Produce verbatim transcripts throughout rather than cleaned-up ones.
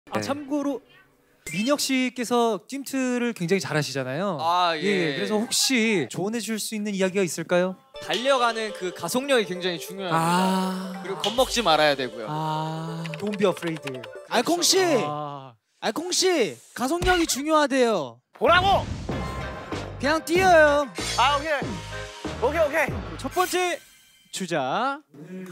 아, 참고로 민혁 씨께서 찜트를 굉장히 잘하시잖아요. 아 예. 예. 그래서 혹시 조언해줄 수 있는 이야기가 있을까요? 달려가는 그 가속력이 굉장히 중요합니다. 아. 그리고 겁먹지 말아야 되고요. 아. Don't be afraid. 알콩 씨. 아. 알콩 씨. 가속력이 중요하대요. 보라고. 그냥 뛰어요. 아 오케이. 오케이 오케이. 첫 번째 주자.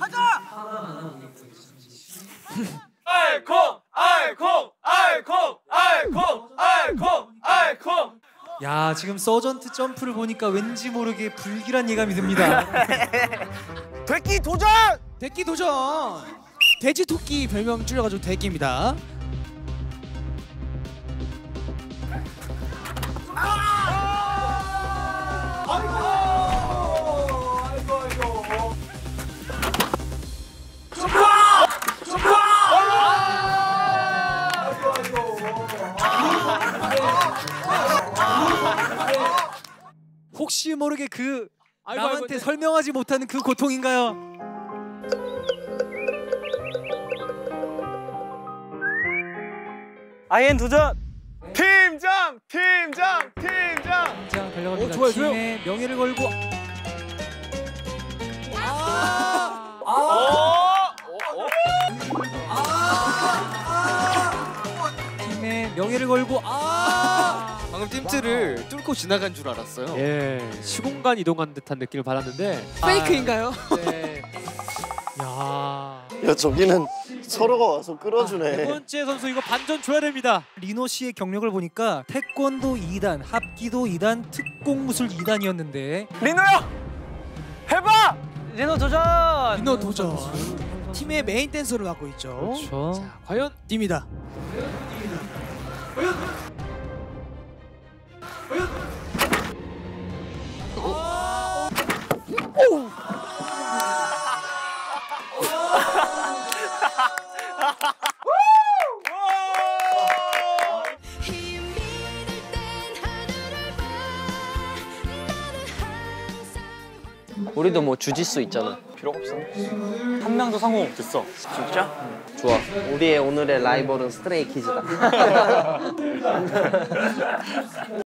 알콩 알콩 알콩 알콩 알콩 알콩. 야, 지금 서전트 점프를 보니까 왠지 모르게 불길한 예감이 듭니다. 되끼 도전. 대끼 도전. 돼지 토끼 별명 줄여가지고 대끼입니다. 혹시 모르게 그 아이고, 남한테 아이고, 설명하지 못하는 그 고통인가요? 아이엔 도전. 팀장 팀장 팀장. 자, 달려갑니다. 오, 좋아요, 팀의 명예를 걸고 아. 아. 팀의 명예를 걸고 아! 방금 찜트를 뚫고 지나간 줄 알았어요. 예, 시공간 이동한 듯한 느낌을 받았는데 페이크인가요? 네. 야, 야 저기는 서로가 와서 네 끌어주네. 번째 선수 이거 반전 줘야 됩니다. 리노 씨의 경력을 보니까 태권도 이 단, 합기도 이 단, 특공무술 이 단이었는데 리노야. 해봐. 리노 도전. 민호 도전. 팀의 메인 댄서를 맡고 있죠. 그렇죠. 자, 과연 뜁니다. 우리도 뭐 주짓수 있잖아. 필요 없어. 한 명도 성공 못했어. 진짜? 좋아. 우리의 오늘의 라이벌은 스트레이키즈다.